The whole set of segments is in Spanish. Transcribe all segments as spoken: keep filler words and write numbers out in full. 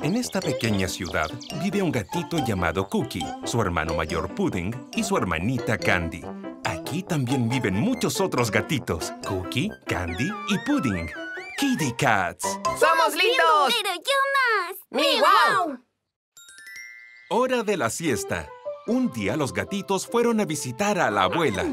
En esta pequeña ciudad vive un gatito llamado Cookie, su hermano mayor Pudding y su hermanita Candy. Aquí también viven muchos otros gatitos, Cookie, Candy y Pudding. Kitty Cats. ¡Somos lindos! ¡Pero yo más! ¡Mi guau! Hora de la siesta. Un día los gatitos fueron a visitar a la abuela.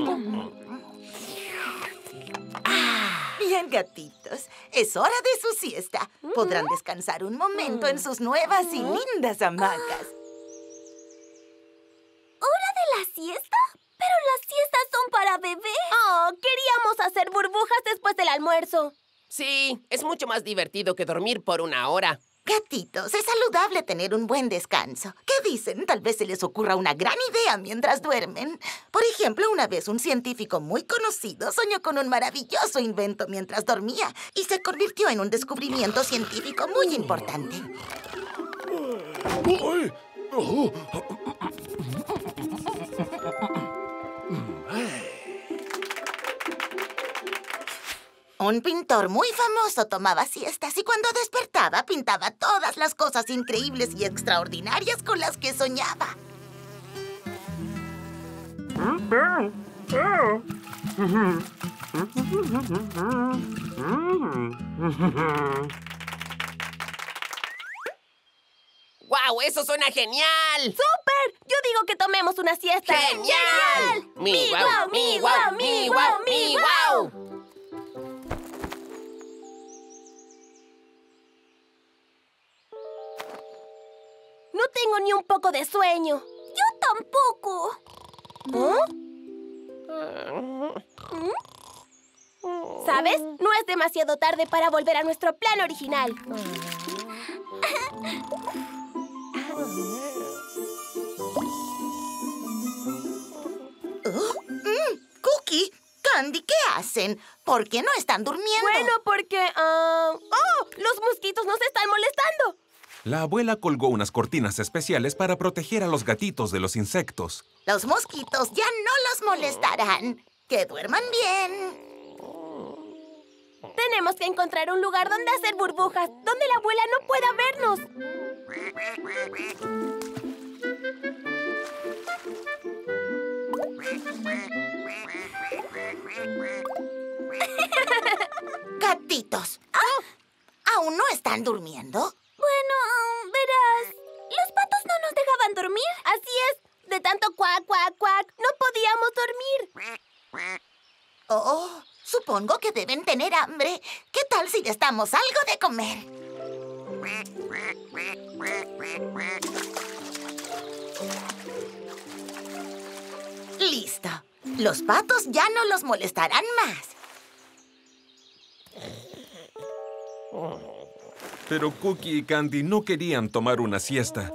Bien, gatitos. Es hora de su siesta. Podrán descansar un momento en sus nuevas y lindas hamacas. ¿Hora de la siesta? Pero las siestas son para bebés. Oh, queríamos hacer burbujas después del almuerzo. Sí, es mucho más divertido que dormir por una hora. Gatitos, es saludable tener un buen descanso. ¿Qué dicen? Tal vez se les ocurra una gran idea mientras duermen. Por ejemplo, una vez un científico muy conocido soñó con un maravilloso invento mientras dormía y se convirtió en un descubrimiento científico muy importante. Un pintor muy famoso tomaba siestas y cuando despertaba pintaba todas las cosas increíbles y extraordinarias con las que soñaba. ¡Guau! ¡Eso suena genial! ¡Súper! Yo digo que tomemos una siesta. ¡Genial! ¡Mi guau! ¡Mi guau! ¡Mi guau! ¡Mi guau! No tengo ni un poco de sueño. Yo tampoco. ¿Oh? ¿Sabes? No es demasiado tarde para volver a nuestro plan original. Oh, mm, Cookie, Candy, ¿qué hacen? ¿Por qué no están durmiendo? Bueno, porque... Uh... ¡Oh! ¡Los mosquitos nos están molestando! La abuela colgó unas cortinas especiales para proteger a los gatitos de los insectos. Los mosquitos ya no los molestarán. ¡Que duerman bien! Tenemos que encontrar un lugar donde hacer burbujas, donde la abuela no pueda vernos. Gatitos, ¿aún no están durmiendo? Bueno, um, verás, los patos no nos dejaban dormir. Así es, de tanto cuac, cuac, cuac, no podíamos dormir. Oh, supongo que deben tener hambre. ¿Qué tal si les damos algo de comer? Listo. Los patos ya no los molestarán más. Pero Cookie y Candy no querían tomar una siesta.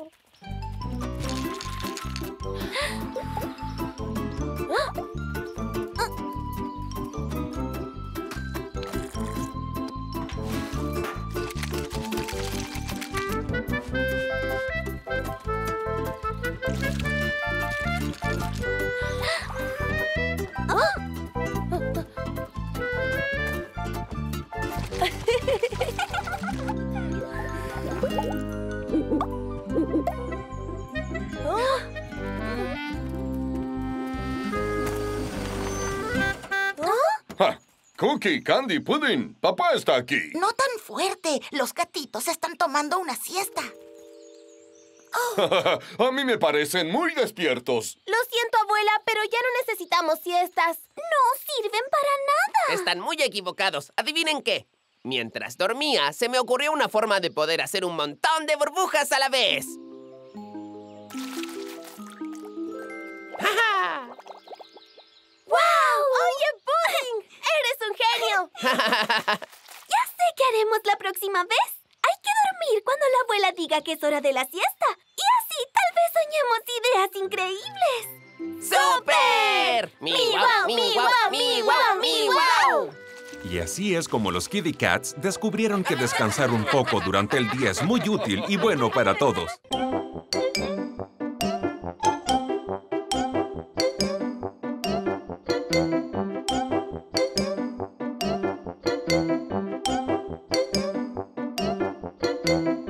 ¡Ja! Cookie, Candy, Pudding. Papá está aquí. No tan fuerte. Los gatitos están tomando una siesta. A mí me parecen muy despiertos. Lo siento, abuela, pero ya no necesitamos siestas. No sirven para nada. Están muy equivocados. ¿Adivinen qué? Mientras dormía, se me ocurrió una forma de poder hacer un montón de burbujas a la vez. ¡Ja, ja! ¡Wow! ¡Oye, Pudding! ¡Eres un genio! Ya sé qué haremos la próxima vez. Hay que dormir cuando la abuela diga que es hora de la siesta. Y así tal vez soñemos ideas increíbles. ¡Súper! ¡Mi guau! ¡Mi guau! ¡Mi guau! ¡Mi guau! Y así es como los Kitty Cats descubrieron que descansar un poco durante el día es muy útil y bueno para todos. ¡Wow!